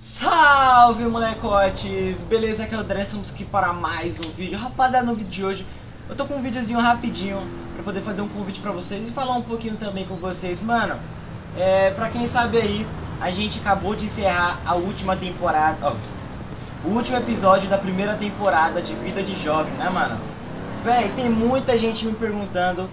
Salve, molecotes! Beleza? Aqui é o André, estamos aqui para mais um vídeo. Rapaziada, no vídeo de hoje eu tô com um videozinho rapidinho pra poder fazer um convite pra vocês e falar um pouquinho também com vocês. Mano, pra quem sabe aí, a gente acabou de encerrar a última temporada, ó, o último episódio da primeira temporada de Vida de Jovem, né, mano? Véi, tem muita gente me perguntando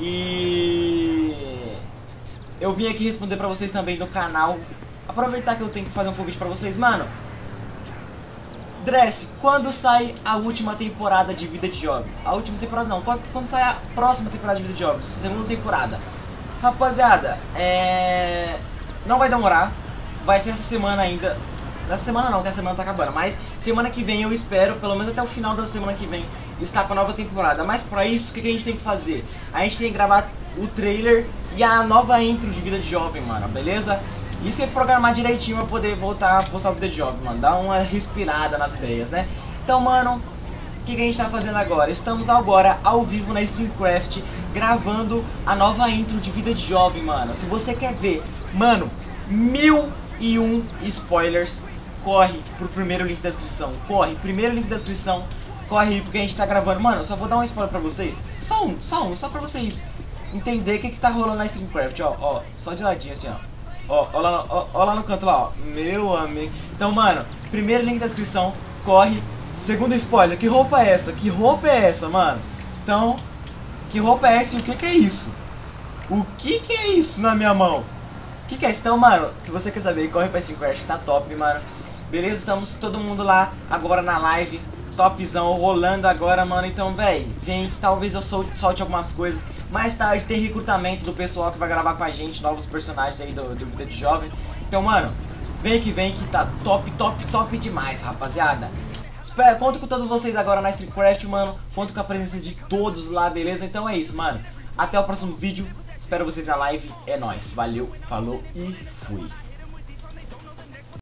e eu vim aqui responder pra vocês também no canal. Aproveitar que eu tenho que fazer um convite pra vocês, mano. Dress, quando sai a última temporada de Vida de Jovem? A última temporada não, quando sai a próxima temporada de Vida de Jovem? Segunda temporada. Rapaziada, não vai demorar. Vai ser essa semana ainda. Nessa semana não, que a semana tá acabando. Mas semana que vem eu espero, pelo menos até o final da semana que vem, estar com a nova temporada. Mas pra isso, o que a gente tem que fazer? A gente tem que gravar o trailer e a nova intro de Vida de Jovem, mano, beleza? Isso é programar direitinho pra poder voltar a postar o Vida de Jovem, mano. Dar uma respirada nas ideias, né? Então, mano, o que a gente tá fazendo agora? Estamos agora ao vivo na Streamcraft gravando a nova intro de Vida de Jovem, mano. Se você quer ver, mano, 1001 spoilers, corre pro primeiro link da descrição. Corre, primeiro link da descrição. Corre aí porque a gente tá gravando. Mano, eu só vou dar um spoiler pra vocês. Só pra vocês entenderem o que tá rolando na Streamcraft, ó. Só de ladinho assim, ó. Ó lá no canto lá, ó. Meu amigo. Então, mano, primeiro link da descrição, corre. Segundo spoiler, que roupa é essa? Que roupa é essa, mano? Então, que roupa é essa e o que é isso? O que é isso na minha mão? O que é isso? Então, mano, se você quer saber, corre pra Streamcraft, tá top, mano. Beleza? Estamos todo mundo lá agora na live. Topzão, rolando agora, mano. Então, véi, vem que talvez eu solte algumas coisas. Mais tarde tem recrutamento do pessoal que vai gravar com a gente, novos personagens aí do Vida de Jovem. Então, mano, vem que tá top demais, rapaziada. Conto com todos vocês agora na Streamcraft, mano. Conto com a presença de todos lá, beleza? Então é isso, mano. Até o próximo vídeo. Espero vocês na live. É nóis. Valeu, falou e fui.